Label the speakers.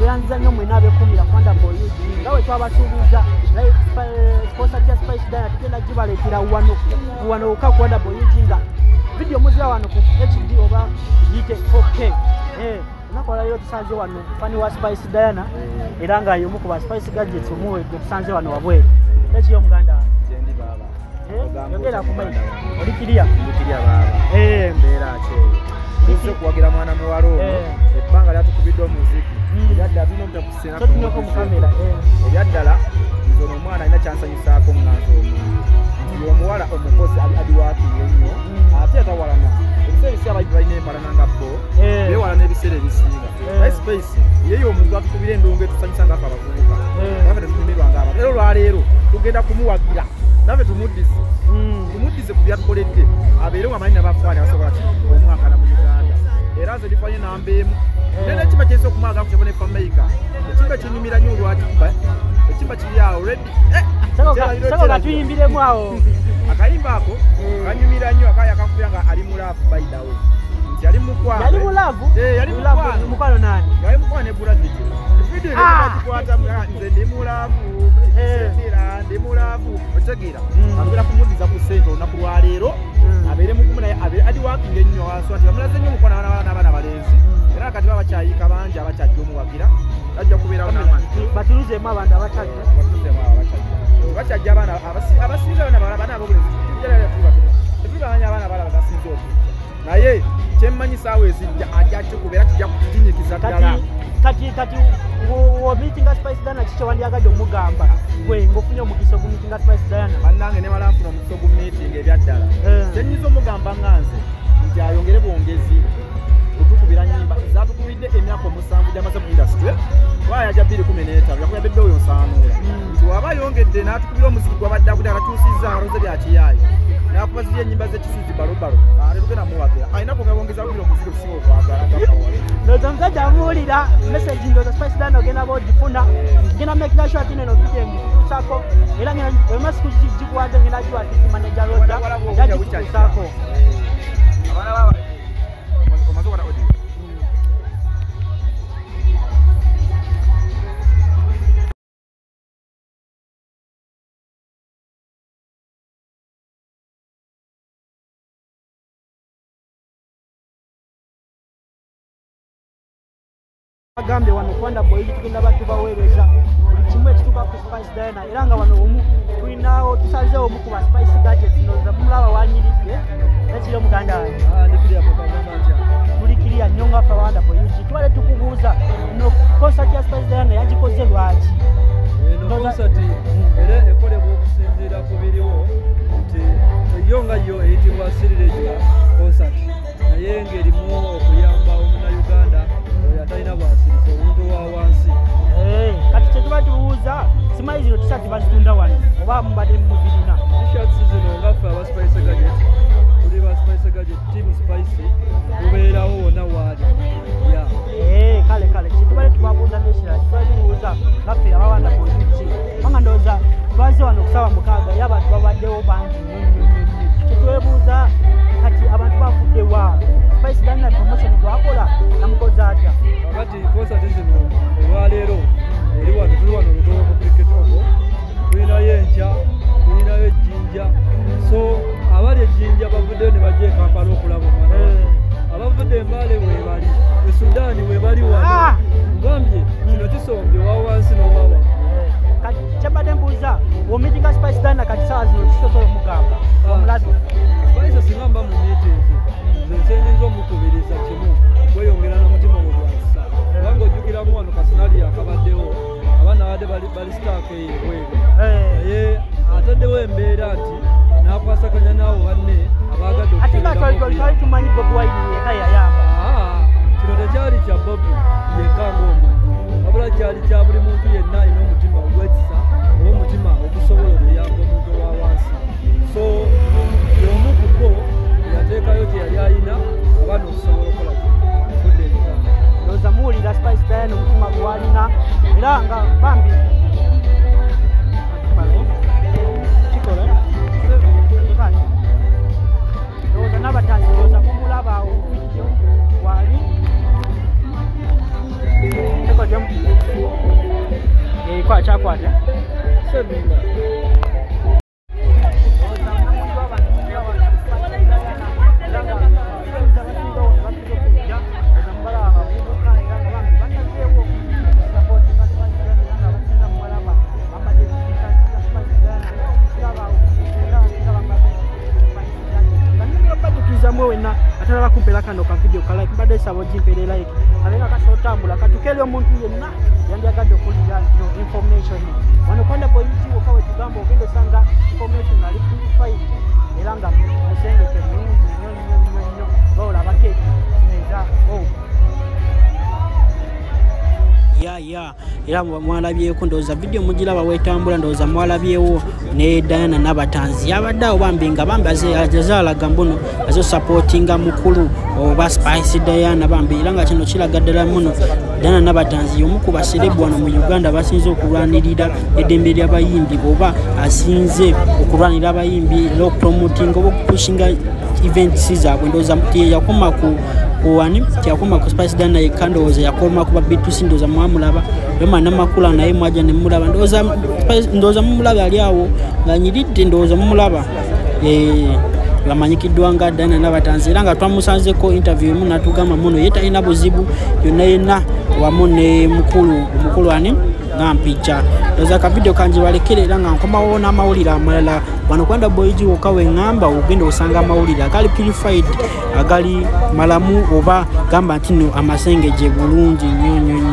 Speaker 1: yanza nnyo mwena abekumira kwanda boyuji nga bwe twabasuubiza sponsor ya Spice Diana tugenda gibaleetera wano ka kwanda boyuji nga video muzira wano ku HD oba yite 4K nakola lero tusanze wano fani wa Spice Diana era nga yomu ku ba Spice Gadgets omuwe tusanze wano wabwere ekiyo muganda
Speaker 2: jendi baba
Speaker 1: yogera ku mayi olikiria
Speaker 2: baba mbera acheyo nze kuwagira mwana muwalo ebbanga lyatukubidde omuziki ebyadda bino mutakusenga
Speaker 1: tunyoko mu kamera
Speaker 2: ebyaddala nze omwana alina kyansanyusaako mwanzo omuntu omuwala omukozi ali waakiri ennyo ate atawalana ebiseera ebisi abayibi balina empalana nga bo beewalana ebiseera ebisinga Spice yeyo omuntu atukubira endongo etusanyusa ngaafe abavubuka naffe tetunyumirwa ng'abantu era olwaleero tugenda kumuwagira naffe tumuddise ku byatukoledde abeere wamanyi nabafaani abasobola omwakana mu Uganda era nze ndifanye namba emu nene ekimba kyesa okumwaga ku kyabone fameyika ekimba kinyumira nnyo olwakikuba ekimba kiri awo redi
Speaker 1: sako tuyimbiremu awo
Speaker 2: akayimba ako kanyumira nnyo akaya kakubira nga ali mulaavu baidawe nti ali mukwano
Speaker 1: yali mulaavu
Speaker 2: yali
Speaker 1: mukwano nani
Speaker 2: yali mukwano ne Buravidi video ile bakikwata nze ndi mulaavu era ndi mulaavu otegeera abira kumudiza ku sente olunaku lwa leero abeere mukumu naye abeere adi working ennyo aso ati bamulaze nnyo mukwana n'abaana balenzi era kati babakyayika bangi abakyajja omuwagira ajja kubeerawo n'amani
Speaker 1: batunuzeemu abantu abakyajja
Speaker 2: bakyajja abaana abasinza abaana abobulenzi tetulibamanya abaana abalala basinza okujja naye kyemmanyisa awo ezijja ajja kikubeera kijja kukinyikiza ddala
Speaker 1: kati wo meeting Spice Diana kicho wandiagadde omugamba gwe ngofunye omukisa ku meeting Spice Diana
Speaker 2: bannange ne balanfuna omukisa ku meeting ebyaddala kyenyiza omugamba nganze nti ayongere bwongezi otukubira nnyimba zatukubidde emyaka omusanvu gyamaze mu industry wayaja 2017 yakuyambedde oyo nsaanuula nti waba ayongedde n'atukubira omuziki gwabadde akudde akatuusizza aroze bya kiyaayi n'akubazirya ennyimba z'ekisuuzi balobalo ate tugenda muwagira alina kwongera akubira omuziki okusinga okwagala
Speaker 1: ndoza musajja amuwulira message ndoza Spice Diana ogenda b'ogifuna ngenda making sure ati neno video ngikutuusako era emasiku gikuwadde ngenda giwatisi manager roda yagikutuusako agambye wano kwanda boyuji tugenda battu baweereza buli kimu ekituuka ku Spice Diana era nga wano omu tulinawo tusazeewo omu ku ba Spice Gadgets ndoza mulaba wanyiridde ekiri muganda wange tulikiriya nnyo nga ffe kwanda boyuji tubale tukubuuza no concert ya Spice Diana yagikoze lwaki
Speaker 3: eno concert era ekolebwa okusinziira ku biriwo nti yo nga yo eyitibwa Sirireja concert naye ng'erimu okuyamba omunnauganda oyo atalina bwasiriza omuntu wa wansi
Speaker 1: kati kyetuba tubuuza simanyi zino tisati bazitunda wano oba mubadde mubirina
Speaker 3: t-shirts zino nga ffe aba Spice Gadget tuli ba Spice Gadget team Spice tubeerawo wonna waali
Speaker 1: kale kitubale tubabuuza n'ekirala kitubale tubuuza nga ffe abawanda boyuji banga ndowooza twaze wano okusaba mukaaga ye abantu babaddewo bangi kitwebuuza kati abantu bafuddewa Spice Diana promotion gwakola namukozi atya
Speaker 3: kakati concert zino olwaleero tuli wano Lugogo ku cricket ogo tulinayo enkya tulinayo ejjinja so abali ejjinja bavuddeyo ne bajja e Kampala okulaba omwana abavudde embaale weebali e Sudaani weebali wano ngambye kino kisombye wa wansi n'owawa
Speaker 1: kati kyabadde mbuuza womitinga Spice Diana kati sawa zino kisosola omugamba omulabi
Speaker 3: Spice singa mba mu meeting nze nsenyiza omukubiriza kimu kweyongera na mutima ogwasa kubanga ojjukiramu wano kasinali akabaddewo abaana abadde bali sitaaka eyebweru naye ataddewo embeera nti n'akwasaganya n'abo banne abaagadde
Speaker 1: ate nga twali tumanyi Bobi Wine yeka yayamba
Speaker 3: kino tekyali kya Bobi yekka ng'omuntu wabula kyali kya buli muntu yenna alina omutima ogwekisa oba omutima ogusobola okuyamba omuntu owa wansi so y'omu ku bo yateekayo kye yali alina abaana okusobola okukola kifudde ebigamba
Speaker 1: ndowooza muwulira Spice Diana omutima gwalina era nga bambi kikola ndowooza n'abatanzi ndowooza mumulaba awo video wali tekodemu kwa chakwate
Speaker 3: Sebina.
Speaker 1: wena atala kumpela kano ka video ka like bade sabo jimpele like alenga kasotambula katukele omuntu yenna yandiagadde okulira no information wano kwanda boy YouTube kawe tugambo ogendo sanga information ali purified elanga musengeke nyo bola baketi neza ya era mwalabyeko ndoza video mugiraba wetambula ndoza mwalabyewo ne Diana n'abatanzi abaddawo bambinga bambaze ajazaalaga mbuno azo supportinga mukulu oba Spice Diana bambira nga kino kiragaddala muno Diana n'abatanzi omuku baserebu wano mu Uganda basinze okulwanirira eddembe ly'abayimbi oba asinze okulwanira abayimbi lo promoting oba pushinga events zaabwe ndoza mutiye yakoma kuwani kyakoma ku Spice Diana yekandoza yakoma kuba bitusi ndoza mwamulaba bema namakula naye mwaja ne mulaba ndoza mumulaba ali awo nga nyiridde ndoza mumulaba lamanyikiddwa nga Diana n'abatanzi era nga twamusanzeko interview mu natugamba muno yetalina buzibu yonna wamu ne mukulu ani ngampija ndoza ka video kanje balekere era nga nkomawo n'amawulire amalala wano kwanda boyiji okawe ngamba ogenda osanga amawulire agali purified agali malamu oba gamba ntino amasengeje bulungi nnyo